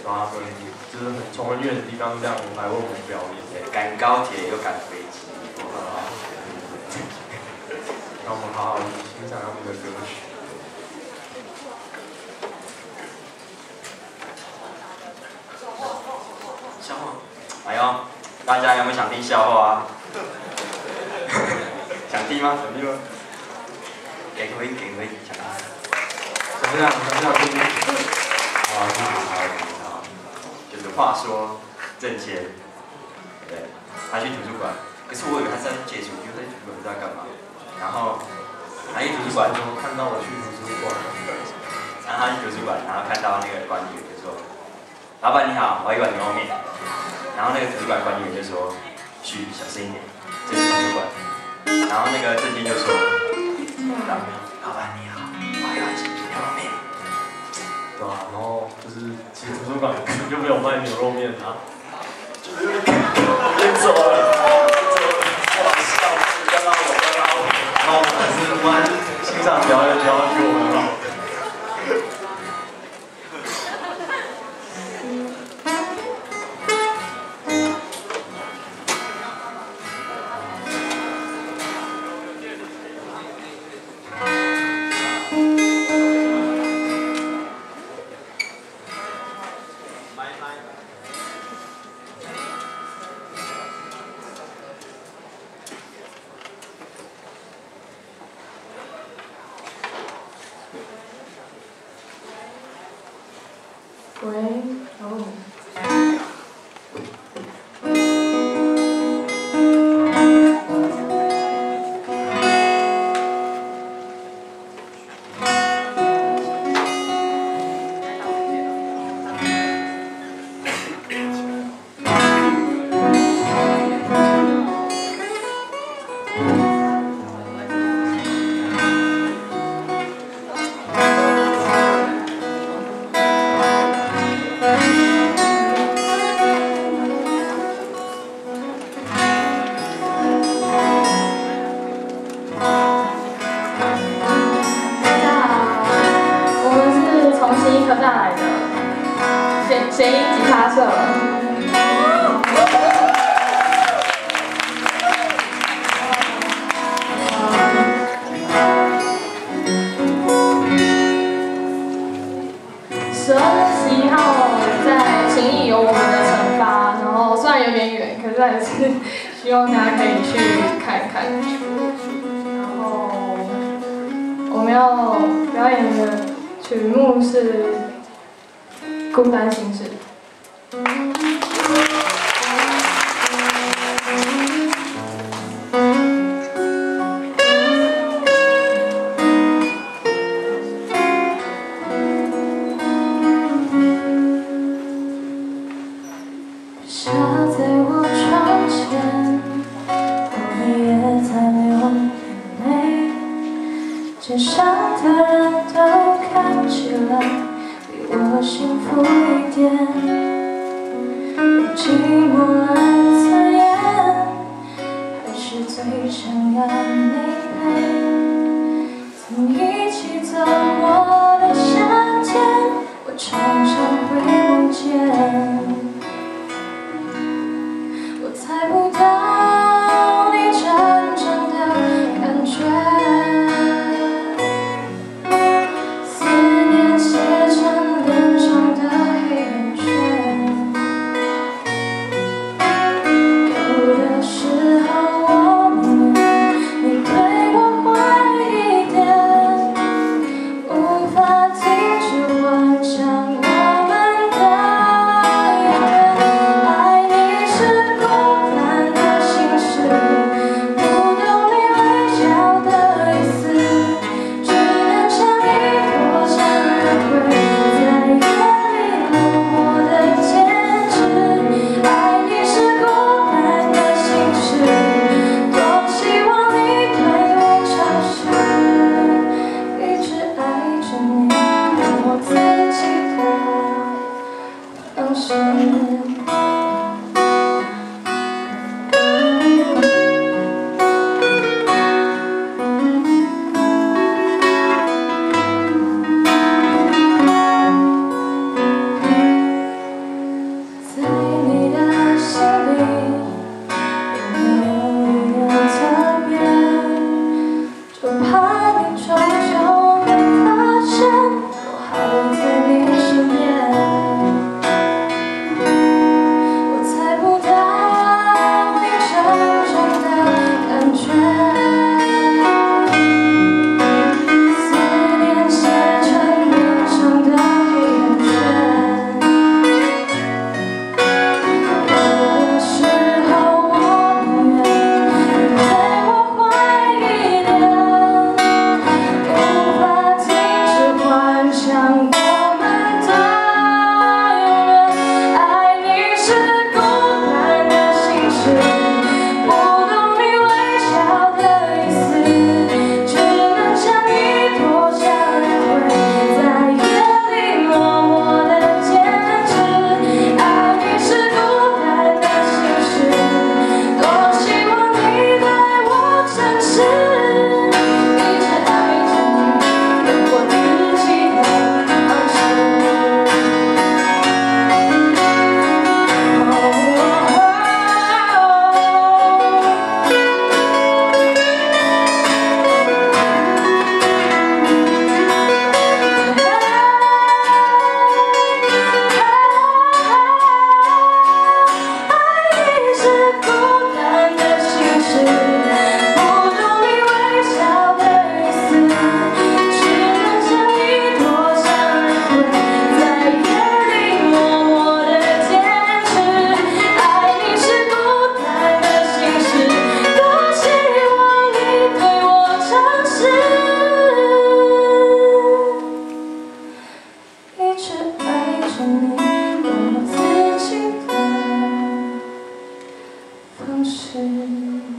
啊，对，就是很从很远的地方这样来为我们表演。 赶高铁又赶飞机。 让我们好好欣赏他们的歌曲。 笑话，哎呦，大家有没有想听笑话啊？想听吗？想听吗？给回，想听。 怎么样？听？ 好。就是话说，挣钱，对，他去图书馆，可是我以为他是在借书，因为他去图书馆不知道干嘛。然后他去图书馆， 看到我去图书馆， 然后他去图书馆，然后看到那个管理员就说：“老板你好，我要一碗牛肉面。”然后那个图书馆管理员就说：“嘘，小声一点，这是图书馆。”然后那个证件就说：“老板你好，我要一碗牛肉面。” 对啊，然后就是其实图书馆根本就没有卖牛肉面啊，就是有点走了，哇，笑死，刚刚我，然后我还是欣赏表演给我们好。 喂，哦。弦音吉他社。12月11号在勤益有我们的惩罚，然后虽然有点远，可是还是希望大家可以去看一看。然后我们要表演的曲目是《孤单心事》。下在我窗前，我也在流眼泪。街上的人都看起来比我幸福一点，用寂寞来测验，还是最想要你陪。曾一起走过的夏天，我常常会梦见。我猜不到你真正的感觉，思念写成脸上的黑眼圈。有的时候我宁愿你对我坏一点，无法停止幻想我们的永远。爱你是孤单的心事，不懂你微笑的意思，只能像一朵向日葵，在夜里默默地坚持。爱你是孤单的心事，多希望你对我诚实，一直爱着你，让我自己的方式。 是你用我自己的方式。